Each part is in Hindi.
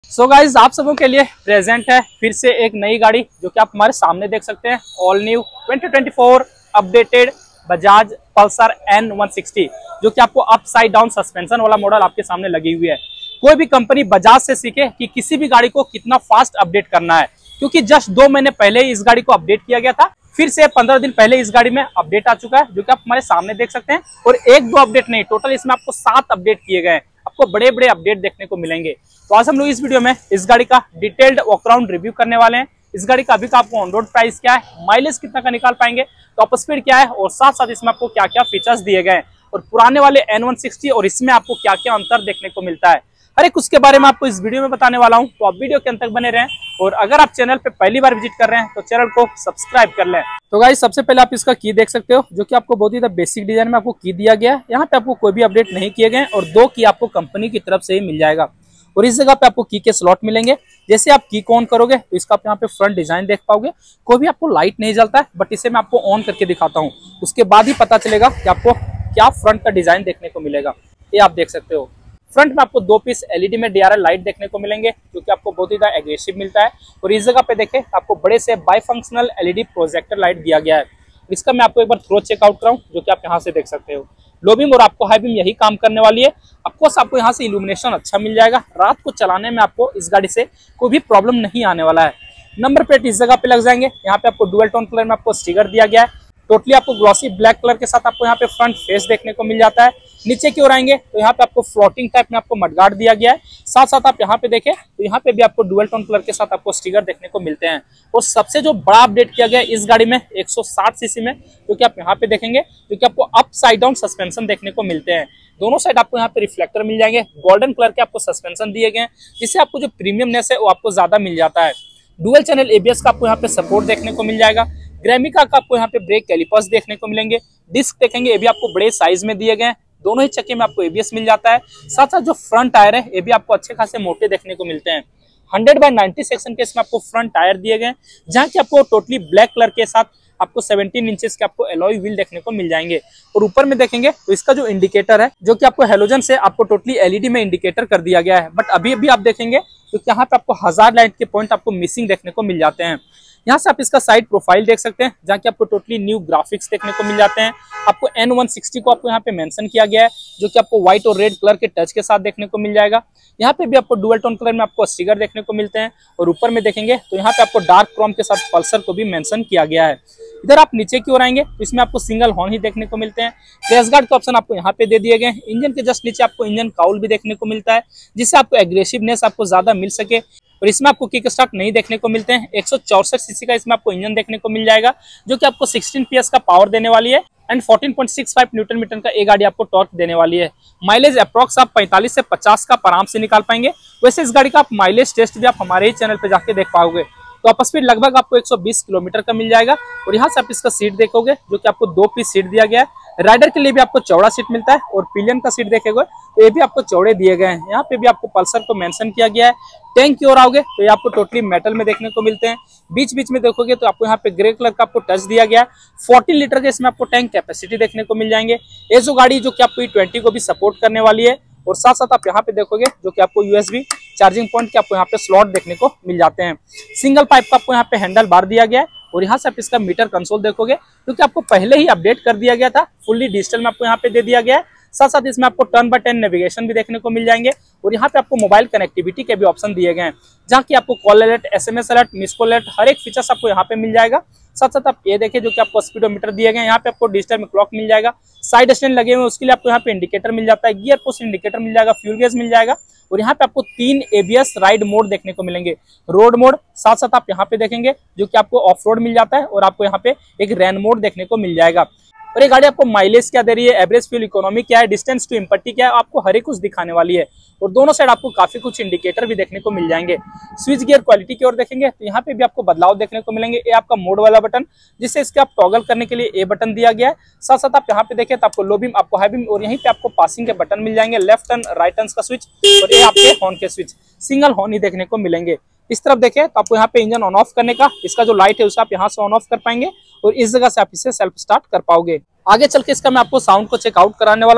सो गाइज आप सबों के लिए प्रेजेंट है फिर से एक नई गाड़ी जो कि आप हमारे सामने देख सकते हैं। All new 2024 updated Bajaj Pulsar N160 जो कि आपको अपसाइड डाउन सस्पेंशन वाला मॉडल आपके सामने लगी हुई है। कोई भी कंपनी बजाज से सीखे कि किसी भी गाड़ी को कितना फास्ट अपडेट करना है, क्योंकि जस्ट 2 महीने पहले ही इस गाड़ी को अपडेट किया गया था। फिर से 15 दिन पहले इस गाड़ी में अपडेट आ चुका है जो कि आप हमारे सामने देख सकते हैं। और 1-2 अपडेट नहीं, टोटल इसमें आपको 7 अपडेट किए गए हैं। आपको बड़े बड़े अपडेट देखने को मिलेंगे। तो आज हम लोग इस वीडियो में इस गाड़ी का डिटेल्ड वॉकअराउंड रिव्यू करने वाले हैं। इस गाड़ी का अभी का आपको ऑन रोड प्राइस क्या है, माइलेज कितना का निकाल पाएंगे, टॉप स्पीड क्या है और साथ साथ इसमें आपको क्या क्या फीचर्स दिए गए हैं और पुराने वाले N160 और इसमें आपको क्या क्या अंतर देखने को मिलता है, हर एक उसके बारे में आपको इस वीडियो में बताने वाला हूं। तो आप वीडियो के अंत तक बने रहें और अगर आप चैनल पे पहली बार विजिट कर रहे हैं तो चैनल को सब्सक्राइब कर लें। तो गाइस सबसे पहले आप इसका की देख सकते हो जो कि आपको बहुत ही बेसिक डिजाइन में आपको की दिया गया है। यहाँ पे आपको कोई भी अपडेट नहीं किए गए और 2 की आपको कंपनी की तरफ से ही मिल जाएगा। और इस जगह पे आपको की के स्लॉट मिलेंगे। जैसे आप की को ऑन करोगे तो इसका आप यहाँ पे फ्रंट डिजाइन देख पाओगे। कोई भी आपको लाइट नहीं जलता है, बट इसे मैं आपको ऑन करके दिखाता हूँ, उसके बाद ही पता चलेगा कि आपको क्या फ्रंट का डिजाइन देखने को मिलेगा। ये आप देख सकते हो फ्रंट में आपको 2 पीस एलईडी में डीआरएल लाइट देखने को मिलेंगे जो कि आपको बहुत ही ज्यादा एग्रेसिव मिलता है। और इस जगह पे देखें आपको बड़े से bi functional LED projector light दिया गया है। इसका मैं आपको एक बार थ्रो चेकआउट कराऊं जो कि आप यहाँ से देख सकते हो। लो बीम और आपको हाई बीम यही काम करने वाली है। ऑफकोर्स आपको यहाँ से इल्यूमिनेशन अच्छा मिल जाएगा। रात को चलाने में आपको इस गाड़ी से कोई भी प्रॉब्लम नहीं आने वाला है। नंबर प्लेट इस जगह पे लग जाएंगे। यहाँ पे आपको डुअल टोन कलर में आपको स्टिकर दिया गया है। टोटली आपको ग्लॉसी ब्लैक कलर के साथ आपको यहाँ पे फ्रंट फेस देखने को मिल जाता है। नीचे की ओर आएंगे तो यहाँ पे आपको फ्लोटिंग टाइप में आपको मडगार्ड दिया गया है। साथ साथ आप यहाँ पे देखें तो यहाँ पे भी आपको डुअल टोन कलर के साथ आपको स्टिकर देखने को मिलते हैं। और सबसे जो बड़ा अपडेट किया गया इस गाड़ी में 160 सीसी में, जो कि आप यहाँ पे देखेंगे, जो कि आपको अप साइड डाउन सस्पेंशन देखने को मिलते हैं। दोनों साइड आपको यहाँ पे रिफ्लेक्टर मिल जाएंगे। गोल्डन कलर के आपको सस्पेंशन दिए गए हैं, जिससे आपको जो प्रीमियमनेस है वो आपको ज्यादा मिल जाता है। डुअल चैनल एबीएस का आपको यहाँ पे सपोर्ट देखने को मिल जाएगा। ग्रेमिका का आपको यहाँ पे ब्रेक कैलिपर्स देखने को मिलेंगे। डिस्क देखेंगे ये भी आपको बड़े साइज में दिए गए हैं। दोनों ही चक्के में आपको एबीएस मिल जाता है। साथ साथ जो फ्रंट टायर है ये भी आपको अच्छे खासे मोटे देखने को मिलते हैं। 100/90 सेक्शन के इसमें आपको फ्रंट टायर दिए गए हैं, जहाँ की आपको टोटली ब्लैक कलर के साथ आपको 17 इंचेस के आपको एलॉय व्हील देखने को मिल जाएंगे। और ऊपर में देखेंगे तो इसका जो इंडिकेटर है जो कि आपको हेलोजन से आपको टोटली एलईडी में इंडिकेटर कर दिया गया है। बट अभी भी आप देखेंगे तो यहाँ पे आपको हजार्ड लाइट के पॉइंट आपको मिसिंग देखने को मिल जाते हैं। यहाँ से आप इसका साइड प्रोफाइल देख सकते हैं, जहाँ की आपको टोटली न्यू ग्राफिक्स देखने को मिल जाते हैं। आपको N160 को आपको यहाँ पे मेंशन किया गया है, जो कि आपको व्हाइट और रेड कलर के टच के साथ देखने को मिल जाएगा। यहाँ पे भी आपको डुअल टोन कलर में आपको स्टिकर देखने को मिलते हैं। और ऊपर में देखेंगे तो यहाँ पे आपको डार्क क्रोम के साथ पल्सर को भी मेंशन किया गया है। इधर आप नीचे की ओर आएंगे तो इसमें आपको सिंगल हॉर्न ही देखने को मिलते हैं। क्रैश गार्ड के ऑप्शन आपको यहाँ पे दे दिए गए हैं। इंजन के जस्ट नीचे आपको इंजन काउल भी देखने को मिलता है, जिससे आपको एग्रेसिवनेस आपको ज्यादा मिल सके। और इसमें आपको किक स्टार्ट नहीं देखने को मिलते हैं। 164 सीसी का इसमें आपको इंजन देखने को मिल जाएगा, जो कि आपको 16 PS का पावर देने वाली है एंड 14.65 न्यूटन मीटर का ये गाड़ी आपको टॉर्क देने वाली है। माइलेज अप्रॉक्स आप 45 से 50 का आराम से निकाल पाएंगे। वैसे इस गाड़ी का आप माइलेज टेस्ट भी आप हमारे ही चैनल पे जाके देख पाओगे। तो आप स्पीड लगभग आपको 120 किलोमीटर का मिल जाएगा। और यहाँ से आप इसका सीट देखोगे जो कि आपको 2 पीस सीट दिया गया है। राइडर के लिए भी आपको चौड़ा सीट मिलता है और पिलियन का सीट देखेंगे तो ये भी आपको चौड़े दिए गए हैं। यहाँ पे भी आपको पल्सर को मेंशन किया गया है। टैंक की ओर आओगे तो ये आपको टोटली मेटल में देखने को मिलते हैं। बीच बीच में देखोगे तो आपको यहाँ पे ग्रे कलर का आपको टच दिया गया है। 14 लीटर के इसमें आपको टैंक कैपेसिटी देखने को मिल जाएंगे। ये जो गाड़ी जो कि आपको E20 को भी सपोर्ट करने वाली है। और साथ साथ आप यहाँ पे देखोगे जो कि आपको USB चार्जिंग पॉइंट के आपको यहाँ पे स्लॉट देखने को मिल जाते हैं। सिंगल पाइप का आपको यहाँ पे हैंडल बार दिया गया है। और यहाँ से आप इसका मीटर कंसोल देखोगे क्योंकि आपको पहले ही अपडेट कर दिया गया था, फुल्ली डिजिटल में आपको यहाँ पे दे दिया गया है। साथ साथ इसमें आपको टर्न बाय टर्न नेविगेशन भी देखने को मिल जाएंगे। और यहाँ पे आपको मोबाइल कनेक्टिविटी के भी ऑप्शन दिए गए हैं, जहाँ की आपको call alert, SMS alert, miss call alert, हर एक फीचर्स आपको यहाँ पे मिल जाएगा। साथ साथ आप ये देखिए जो कि आपको स्पीडोमीटर दिए गए हैं। यहाँ पे आपको डिजिटल में क्लॉक मिल जाएगा। साइड स्टैंड लगे हुए उसके लिए आपको यहाँ पे इंडिकेटर मिल जाता है। गियर पोस्ट इंडिकेटर मिल जाएगा, फ्यूल गेज मिल जाएगा। और यहाँ पे आपको 3 ABS राइड मोड देखने को मिलेंगे, रोड मोड। साथ साथ आप यहाँ पे देखेंगे जो कि आपको ऑफ रोड मिल जाता है। और आपको यहाँ पे एक रैन मोड देखने को मिल जाएगा। और ये गाड़ी आपको माइलेज क्या दे रही है, एवरेज फ्यूल इकोनॉमी क्या है, डिस्टेंस टू इम्पट्टी क्या है, आपको हर एक कुछ दिखाने वाली है। और दोनों साइड आपको काफी कुछ इंडिकेटर भी देखने को मिल जाएंगे। स्विच गियर क्वालिटी की ओर देखेंगे तो यहाँ पे भी आपको बदलाव देखने को मिलेंगे। ये आपका मोड वाला बटन, जिससे इसके आप टॉगल करने के लिए ए बटन दिया गया है। साथ साथ आप यहाँ पे देखें तो आपको लो बीम, आपको हाई बीम और यहीं पे आपको पासिंग के बटन मिल जाएंगे। लेफ्ट टर्न, राइट टर्न का स्विच और ये आपके हॉर्न के स्विच, सिंगल हॉर्न ही देखने को मिलेंगे। इस तरफ देखें तो आपको यहाँ पे इंजन ऑन ऑफ करने का, इसका जो लाइट है उसे आप यहाँ से ऑन ऑफ कर पाएंगे। और इस जगह से आप इसे सेल्फ स्टार्ट कर पाओगे। आगे चल के इसका मैं आपको साउंड को चेकआउट कराने वाला हूँ।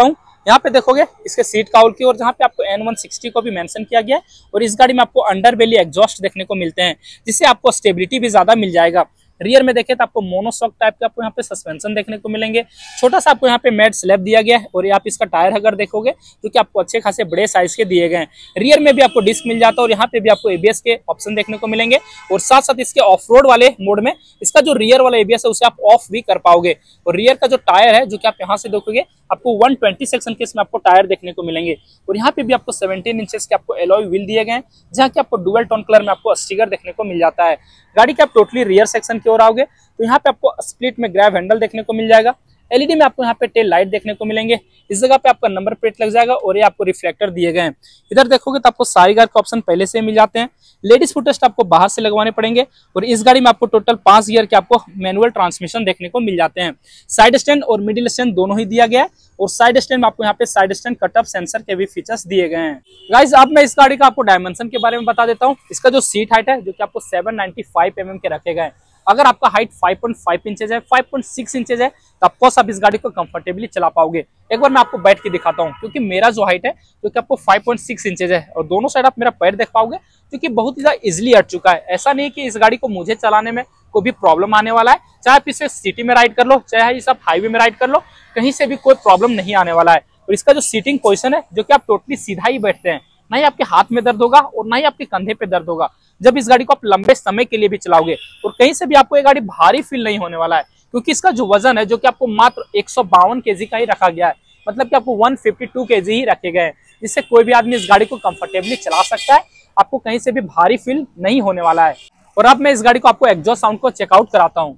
यहाँ पे देखोगे इसके सीट काउल की और जहाँ पे आपको N160 को भी मेंशन किया गया है। और इस गाड़ी में आपको अंडर बेली एग्जॉस्ट देखने को मिलते हैं, जिससे आपको स्टेबिलिटी भी ज्यादा मिल जाएगा। रियर में देखें तो आपको मोनोशॉक टाइप के आपको यहाँ पे सस्पेंशन देखने को मिलेंगे। छोटा सा आपको यहाँ पे मैट स्लैब दिया गया है और आप इसका टायर अगर देखोगे तो कि आपको अच्छे खासे बड़े साइज के दिए गए हैं। रियर में भी आपको डिस्क मिल जाता है और यहाँ पे भी आपको एबीएस के ऑप्शन देखने को मिलेंगे। और साथ साथ इसके ऑफ रोड वाले मोड में इसका जो रियर वाला एबीएस है उसे आप ऑफ भी कर पाओगे। और रियर का जो टायर है जो कि आप यहाँ से देखोगे आपको 120 सेक्शन के इसमें आपको टायर देखने को मिलेंगे। और यहाँ पे भी आपको 17 इंचेस के आपको एलॉय व्हील दिए गए हैं, जहाँ की आपको डुअल टोन कलर में आपको स्टिकर देखने को मिल जाता है। गाड़ी के आप टोटली रियर सेक्शन की ओर आओगे तो यहाँ पे आपको स्प्लिट में ग्रैब हैंडल देखने को मिल जाएगा। एलईडी में आपको यहाँ पे टेल लाइट देखने को मिलेंगे। इस जगह पे आपका नंबर प्लेट लग जाएगा और ये आपको रिफ्लेक्टर दिए गए हैं। इधर देखोगे तो आपको सारी गियर के ऑप्शन पहले से मिल जाते हैं। लेडीज फुट रेस्ट आपको बाहर से लगवाने पड़ेंगे। और इस गाड़ी में आपको टोटल 5 गियर के आपको मैनुअल ट्रांसमिशन देखने को मिल जाते हैं। साइड स्टैंड और मिडिल स्टैंड दोनों ही दिया गया है। और साइड स्टैंड में आपको यहाँ पे साइड स्टैंड कटअप सेंसर के भी फीचर्स दिए गए हैं। गाइस अब मैं इस गाड़ी का आपको डायमेंशन के बारे में बता देता हूँ। इसका जो सीट हाइट है जो कि आपको 795 mm के रखे गए। अगर आपका हाइट 5.5 इंचेज है, 5.6 इंचेज है तो ऑफकोर्स आप इस गाड़ी को कंफर्टेबली चला पाओगे। एक बार मैं आपको बैठ के दिखाता हूँ, क्योंकि मेरा जो हाइट है जो कि आपको 5.6 इंचेज है और दोनों साइड आप मेरा पैर देख पाओगे, क्योंकि बहुत ही ज्यादा इजिली हट चुका है। ऐसा नहीं कि इस गाड़ी को मुझे चलाने में कोई भी प्रॉब्लम आने वाला है। चाहे आप इसे सिटी में राइड कर लो, चाहे इसे आप हाईवे में राइड कर लो, कहीं से भी कोई प्रॉब्लम नहीं आने वाला है। और इसका जो सीटिंग पोजिशन है जो कि आप टोटली सीधा ही बैठते हैं, ना ही आपके हाथ में दर्द होगा और ना ही आपके कंधे पे दर्द होगा जब इस गाड़ी को आप लंबे समय के लिए भी चलाओगे। और कहीं से भी आपको ये गाड़ी भारी फील नहीं होने वाला है, क्योंकि इसका जो वजन है जो कि आपको मात्र 152 kg का ही रखा गया है। मतलब कि आपको 152 kg ही रखे गए हैं, जिससे कोई भी आदमी इस गाड़ी को कंफर्टेबली चला सकता है। आपको कहीं से भी भारी फील नहीं होने वाला है। और अब मैं इस गाड़ी को आपको एग्जॉस्ट साउंड को चेकआउट कराता हूँ।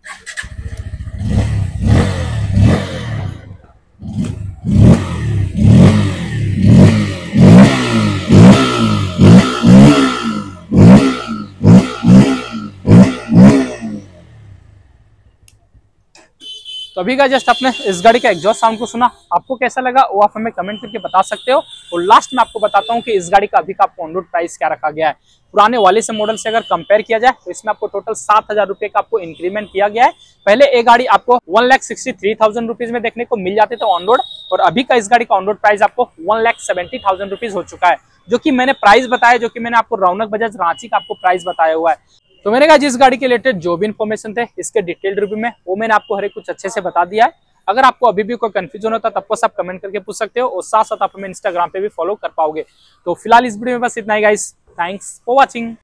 तो अभी का जस्ट आपने इस गाड़ी का एग्जॉस्ट साउंड को सुना, आपको कैसा लगा वो आप हमें कमेंट करके बता सकते हो। और लास्ट में आपको बताता हूँ कि इस गाड़ी का अभी का आपको ऑन रोड प्राइस क्या रखा गया है। पुराने वाले से मॉडल से अगर कंपेयर किया जाए तो इसमें आपको टोटल 7,000 रुपए का आपको इंक्रीमेंट किया गया है। पहले एक गाड़ी आपको 1,63,000 रुपीज में देखने को मिल जाते थे ऑन रोड, और अभी का इस गाड़ी का ऑन रोड प्राइस आपको 1,70,000 रुपीज हो चुका है। जो कि मैंने प्राइस बताया, जो कि मैंने आपको रौनक बजाज रांची का आपको प्राइस बताया हुआ है। तो मैंने कहा जिस गाड़ी के रिलेटेड जो भी इन्फॉर्मेशन थे इसके डिटेल्ड रिव्यू में वो मैंने आपको हर एक कुछ अच्छे से बता दिया है। अगर आपको अभी भी कोई कंफ्यूजन होता है तब आप कमेंट करके पूछ सकते हो, और साथ साथ आप हमें इंस्टाग्राम पे भी फॉलो कर पाओगे। तो फिलहाल इस वीडियो में बस इतना ही गाइस, थैंक्स फॉर वॉचिंग।